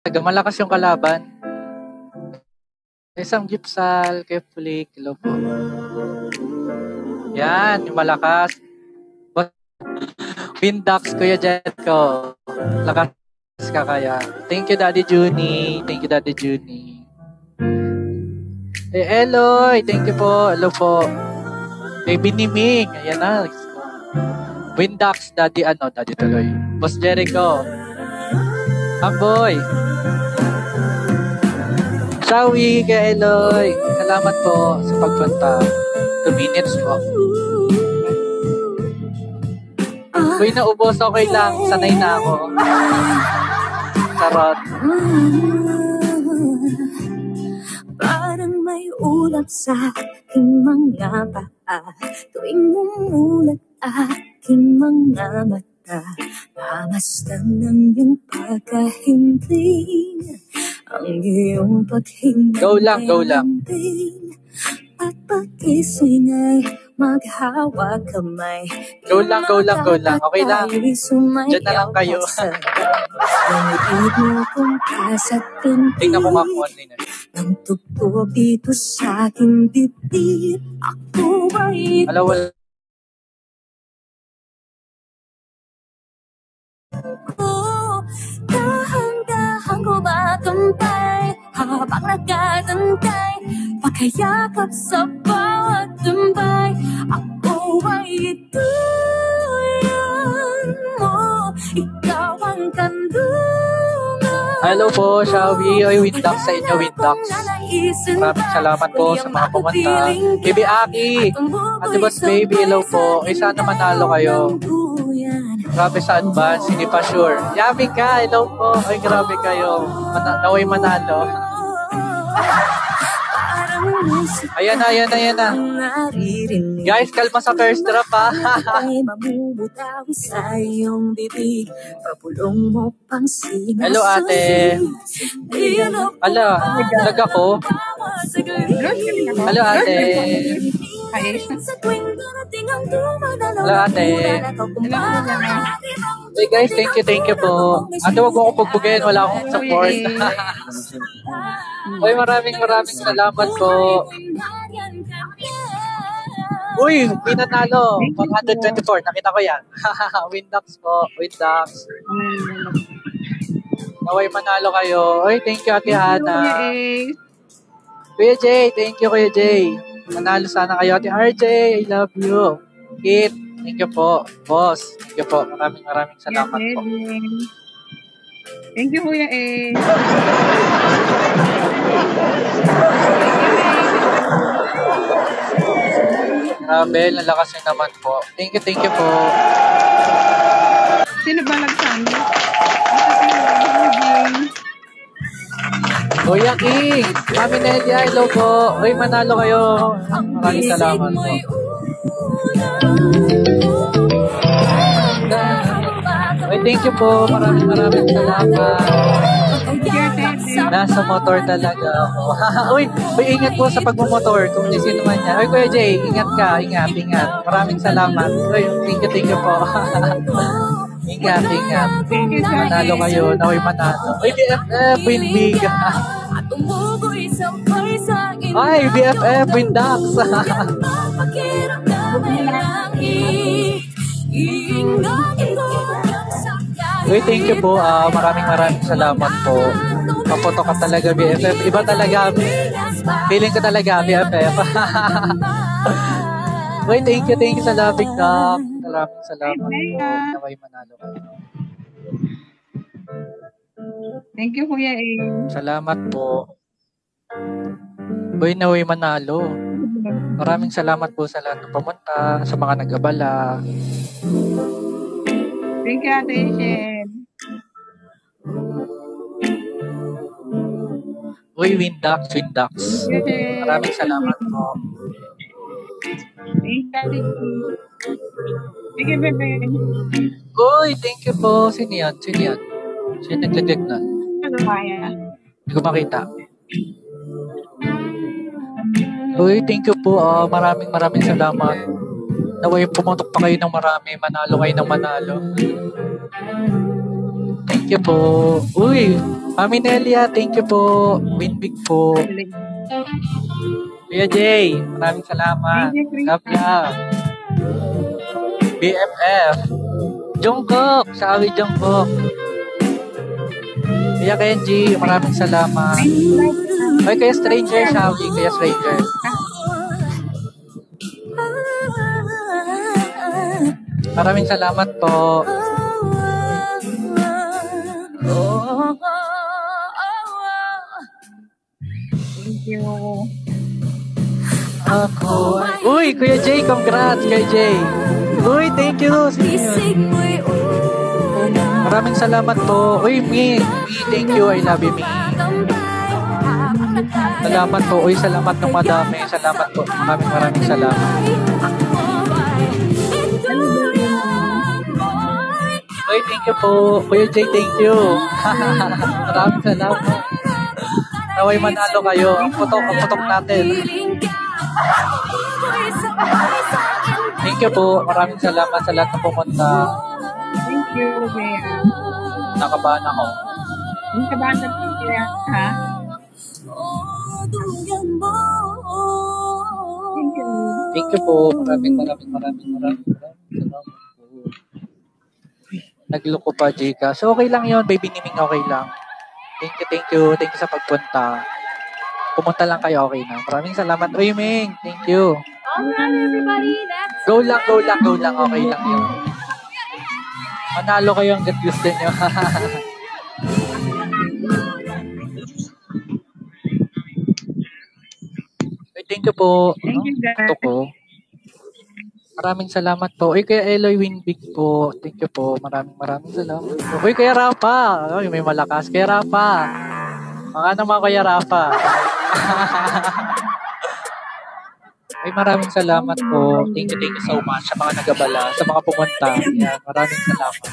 Malakas yung kalaban. Isang Gipsal, kay Flick, hello po. Yan, yung malakas. Windax, Kuya Jet ko. Lakas ka kaya. Thank you, Daddy Juni. Thank you, Daddy Juni. Eloy, thank you po. Hello po. Baby Niming, ayan na. Windax, Daddy tuloy. Boss Jericho. Amboy. Shawi, kay Eloy. Salamat po sa pagpunta. 2 minutes po. Uy, naubos, okay lang. Sanay na ako. Charot. Parang may ulap sa aking mga paa, tuwing umulat aking mga mata, mamasdan ng iyong pagkahimbing, ang iyong paghinga. Go lang, go lang. At pag-ising ay maghawa kamay. Go lang, go lang, go lang. Okay lang. Diyan na lang kayo. Tingnan ko nga kung ano yun. Nang tugtog dito sa aking dibdib, ako ay Hello, dahan-dahan ko matumpay habang nakatantay, pakayakap sa bawat tumbay, ako ay ituyan mo, ikaw ang kandungan. hello po, Shawi. Oy, Windax sa inyo, Windax. Maraming salamat po sa mga pumunta. Baby Aki, Ate Boss Baby, hello po. Ay, sana manalo kayo. Grabe sa advance, hindi pa sure. Yami ka, hello po. Ay, grabe kayo. Naway manalo. Ayan na, ayan na, ayan na. Guys, kalma sa first drop, ha? Hello, ate. Ala, lag ako. Hello, ate. Hello, ate. Hey guys, thank you po. Ate, wag mo akong pagbugin, wala akong support. Uy, maraming salamat po. Uy, pinanalo. 124, nakita ko yan. Windax po, Windax. Naway manalo kayo. Uy, thank you, Ate Hana. Kuya Jay, thank you, Kuya Jay. Manalo sana kayo, Ate RJ. I love you. Kit, thank you po. Boss, thank you po. Maraming salamat po. Thank you, Kuya A. Grabe, lalakas nyo naman po. Thank you po. Sino ba nagsabi? Kuya King, Mami Nelia, hello po. Uy, manalo kayo. Maraming salamat po. Uy, thank you po. Maraming salamat. Nasa motor talaga ako. Uy, ingat po sa pagmumotor kung sino man niya. Uy, Kuya Jay, ingat ka. Ingat. Maraming salamat. Uy, thank you po. Ingat. Manalo kayo. Naway manalo. Uy, BFF, Winbig. Ay, BFF, Windax. Uy, thank you po. Maraming salamat po. Kapoto ka talaga, BFF. Iba talaga. Feeling ko talaga, BFF. Uy, thank you sa labing na. Maraming salamat po. Naway manalo kayo. Thank you, Kuya A. Salamat po. Uy, naway manalo. Maraming salamat po sa lahat ng pumunta, sa mga nag-abala. Thank you, Ate Shen. Uy, Windax. Maraming salamat po. Thank you, Ate Shen. Thank you, bebe. Uy, thank you po. Sino yan? Sino nagtitik na? Ano kaya? Hindi ko makita. Uy, thank you po. Maraming salamat. Naway pumuntok pa kayo ng marami. Manalo kayo ng manalo. Thank you po. Uy, Mami Nelia, thank you po. Winbig po. Kuya Jay, maraming salamat. Thank you, Krista. Love ya. BFF. Jungkook, sabi Jungkook. Kuya Kenji, maraming salamat. Ay, kaya Stranger, sabi. Kaya Stranger. Maraming salamat po. Thank you. Ako. Uy, Kuya Jay, congrats kay Jay. Uy, thank you. Maraming salamat po. Uy, Mi, thank you. I love you, Mi. Salamat po. Uy, salamat ng madami. Salamat po. Maraming salamat. Uy, thank you po. Kuya Jay, thank you. Maraming salamat. Naway manalo kayo. Ang putok natin. Thank you po. Maraming salamat sa lahat na pumunta. Thank you, Bea. Nakabahan ako. Yung kabahan na po kaya, ha? Thank you. Thank you po. Maraming salamat po. Nagloko pa, Jika. So, okay lang yun. Baby Niming, okay lang. Thank you. Thank you sa pagpunta. Pumunta lang kayo, okay na. Maraming salamat. Uy, Ming. Thank you. Alright, everybody, that's Go lang. Okay lang yun. Manalo kayo hanggat gusto nyo. Uy, thank you po. Thank you, guys. Ito ko. Maraming salamat po. Uy, kaya Eloy Winbig po. Thank you po. Maraming salamat po. Uy, kaya Rafa. Uy, may malakas. Kaya Rafa. Mga naman kaya Rafa. Ay, maraming salamat po. Thank you so much sa mga nagabala, sa mga pumunta. Yan, maraming salamat.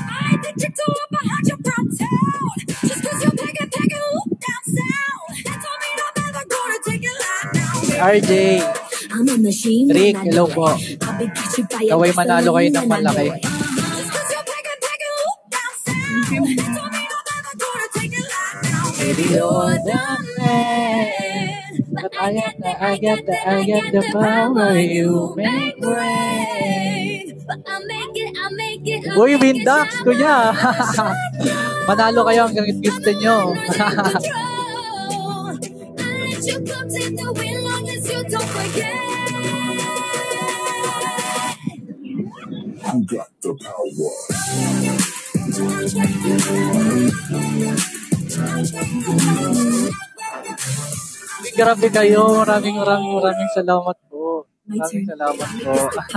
RJ, Rick, hello po. Naway manalo kayo ng malaki. But I got the power you make rain. Uy, Windax, kuya. Manalo kayo hanggang gusto nyo. You got the power. Grabe kayo. Maraming salamat po. Maraming salamat po.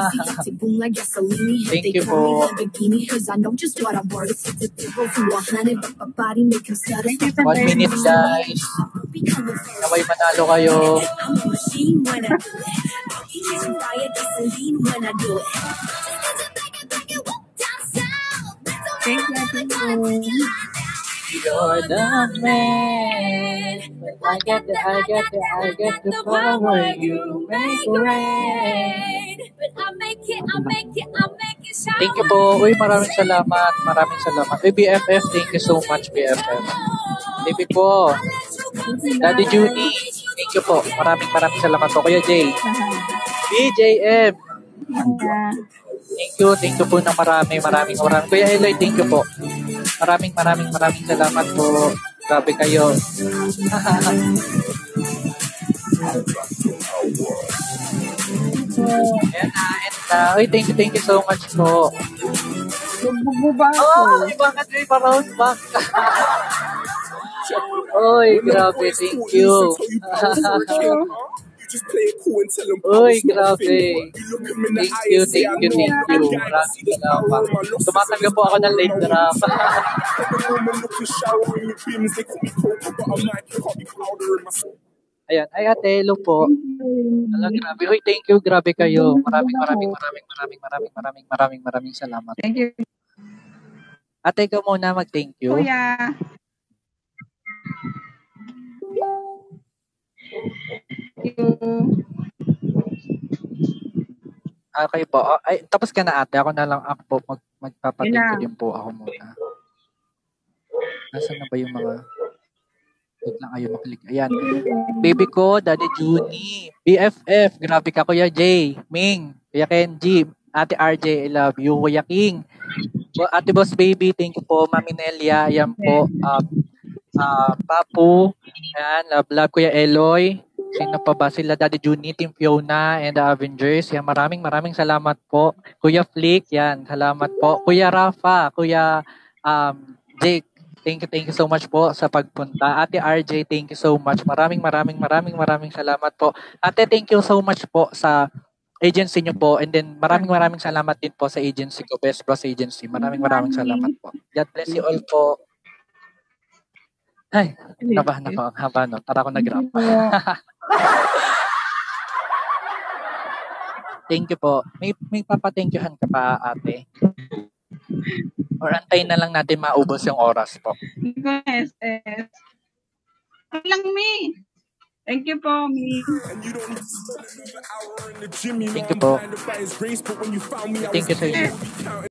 Thank you po. 1 minute, guys. Naway manalo kayo. Thank you. You're the man. I got the power you make rain. Thank you po. Uy, maraming salamat. Uy, BFF, thank you so much, BFF. Baby po. Daddy Judy, thank you po. Maraming salamat po. Kuya Jay. BJM. Thank you po ng marami. Kuya Eloy, thank you po. Maraming salamat po. Grabe kayo. Ayan na. Uy, thank you so much po. Bugbuba ako. Oh, bakit may pa-round back? Oy, grabe, thank you. Uy, grabe. Thank you. Maraming salamat. Tumatanggap po ako ng late drop. Ayan. Ay, ate, hello po. Alam, grabe. Uy, thank you. Grabe kayo. Maraming salamat. Thank you, Ate, ikaw muna mag-thank you. Kuya. Thank you. Okay po. Ay, tapos ka na ate. Ako na lang ako po magpapathank you din po ako muna. Nasaan na ba yung mga... Wait lang kayo maklik. Ayan. Baby ko, Daddy Junie. BFF. Grabe ka, Kuya J. Ming. Kuya Kenji. Ate RJ, I love you. Kuya King. Ate Boss Baby, thank you po. Mami Nelia, ayan po. Papu. Ayan, love Kuya Eloy. Sino pa ba sila? Daddy Junie, Team Fiona, and the Avengers. Yan, maraming salamat po. Kuya Flick, yan, salamat po. Kuya Rafa, Kuya Jake, thank you so much po sa pagpunta. Ate RJ, thank you so much. Maraming salamat po. Ate, thank you so much po sa agency nyo po. And then, maraming salamat din po sa agency ko, Best Bros Agency. Maraming salamat po. God bless you all po. Ay, nabahan ako. Ang haba, no? Tara ako nag-rap. Thank you po. May papa-thank-youhan ka pa, ate? Or antayin na lang natin maubos yung oras po. SS. Lang, Mi. Thank you po, Mi. Thank you po. Thank you sa inyo.